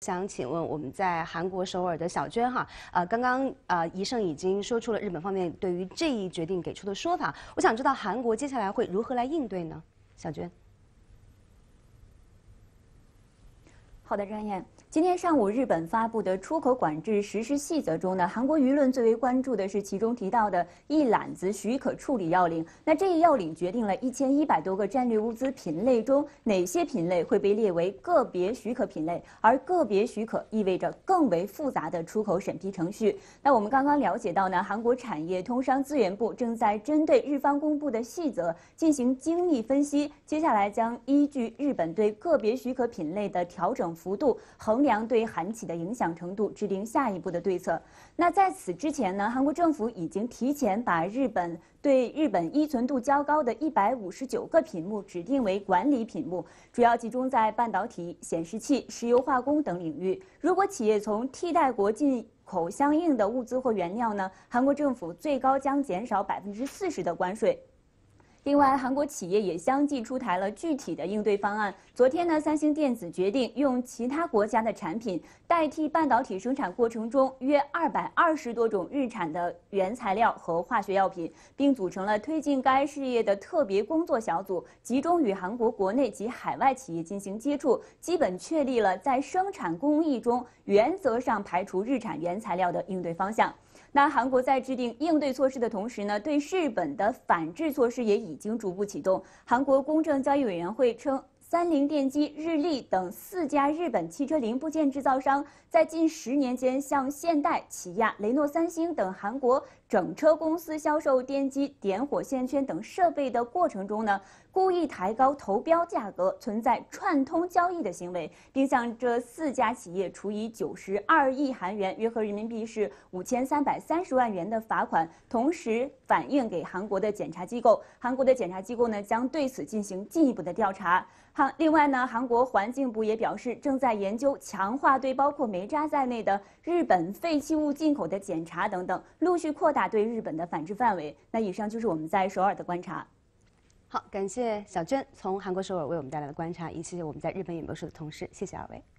想请问我们在韩国首尔的小娟哈，刚刚宜胜已经说出了日本方面对于这一决定给出的说法，我想知道韩国接下来会如何来应对呢？小娟。 好的，张燕。今天上午，日本发布的出口管制实施细则中呢，韩国舆论最为关注的是其中提到的一揽子许可处理要领。那这一要领决定了1100多个战略物资品类中哪些品类会被列为个别许可品类，而个别许可意味着更为复杂的出口审批程序。那我们刚刚了解到呢，韩国产业通商资源部正在针对日方公布的细则进行精密分析，接下来将依据日本对个别许可品类的调整幅度，衡量对韩企的影响程度，制定下一步的对策。那在此之前呢，韩国政府已经提前把对日本依存度较高的159个品目指定为管理品目，主要集中在半导体、显示器、石油化工等领域。如果企业从替代国进口相应的物资或原料呢，韩国政府最高将减少40%的关税。另外，韩国企业也相继出台了具体的应对方案。昨天呢，三星电子决定用其他国家的产品代替半导体生产过程中约220多种日产的原材料和化学药品，并组成了推进该事业的特别工作小组，集中与韩国国内及海外企业进行接触，基本确立了在生产工艺中原则上排除日产原材料的应对方向。那韩国在制定应对措施的同时呢，对日本的反制措施也已经逐步启动。韩国公正交易委员会称，三菱电机、日立等4家日本汽车零部件制造商，在近10年间向现代、起亚、雷诺、三星等韩国整车公司销售电机、点火线圈等设备的过程中呢，故意抬高投标价格，存在串通交易的行为，并向这4家企业处以92亿韩元（约合人民币是5330万元）的罚款，同时反映给韩国的检察机构。韩国的检察机构呢，将对此进行进一步的调查。另外呢，韩国环境部也表示，正在研究强化对包括煤渣在内的日本废弃物进口的检查等等，陆续扩大对日本的反制范围。那以上就是我们在首尔的观察。 好，感谢小娟从韩国首尔为我们带来的观察，也谢谢我们在日本演播室的同事，谢谢二位。